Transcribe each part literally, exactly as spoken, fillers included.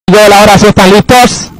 Gol, ahora sí están listos.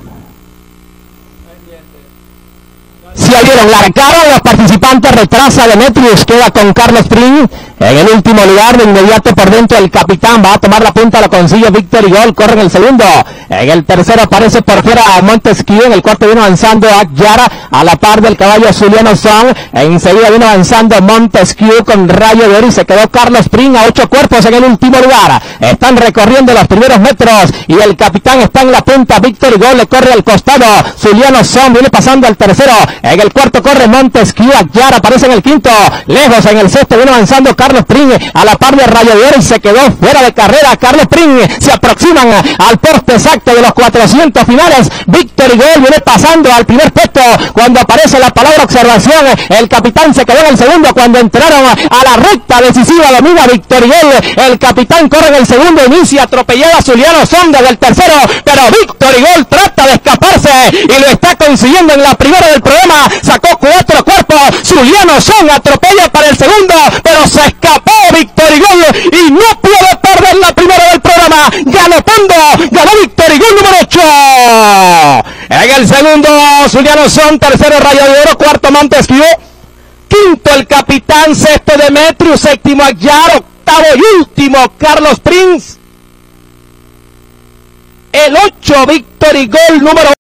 Si abrieron, largaron los participantes, retrasa Demetrius, queda con Carlos Spring en el último lugar. De inmediato por dentro el capitán va a tomar la punta, lo consigue Víctor Igol, corre en el segundo. En el tercero aparece por fuera a Montesquieu, en el cuarto viene avanzando Akyara a la par del caballo Zuliano Song. Enseguida viene avanzando Montesquieu con Rayo de Oro y se quedó Carlos Spring a ocho cuerpos en el último lugar. Están recorriendo los primeros metros y el capitán está en la punta. Víctor Igol le corre al costado, Zuliano Song viene pasando al tercero. En el cuarto corre Montesquieu, Akyara aparece en el quinto, lejos en el sexto viene avanzando Carlos Spring a la par de Rayo de Oro y se quedó fuera de carrera. Carlos Spring se aproximan al poste exacto de los cuatrocientos finales. Víctor Igol viene pasando al primer puesto cuando aparece la palabra observación. El capitán se quedó en el segundo cuando entraron a la recta decisiva. Domina Víctor Igol, el capitán corre en el segundo, inicia atropellada Zuliano Song del tercero, pero Víctor Igol trata de escaparse y lo está consiguiendo en la primera del programa. Sacó cuatro cuerpos, Zuliano Song atropella para el segundo, pero se escapó Víctor Igol y no puede perder la primera del programa. Galopando, ganó Víctor Igol número ocho. En el segundo Zuliano Song, tercero Rayo de Oro, cuarto Montesquieu, quinto el capitán, sexto Demetrius, séptimo Akyara, octavo y último Carlos Spring. El ocho Víctor Igol número